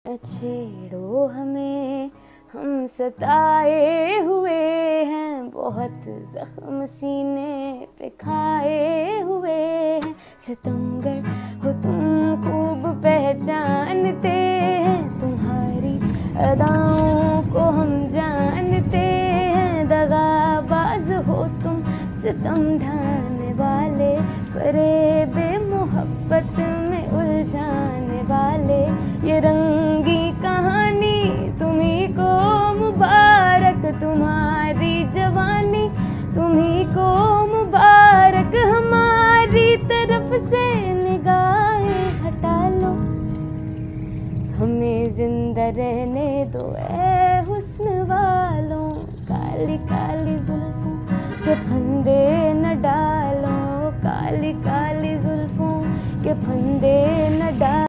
छेड़ो हमें, हम सताए हुए हैं, बहुत जख्म सीने पे खाए हुए हैं। सितमगर हो तुम खूब पहचानते हैं, तुम्हारी अदाओं को हम जानते हैं। दगाबाज हो तुम, सितम ढाने वाले, फरेबे मोहब्बत में उलझाने वाले। ये रंगी कहानी तुम्ही को मुबारक, तुम्हारी जवानी तुम्ही को मुबारक। हमारी तरफ से निगाहें हटा लो, हमें जिंदा रहने दो ऐ हुस्न वालों। काली काली जुल्फों के फंदे न डालो, काली काली जुल्फों के फंदे न डालो।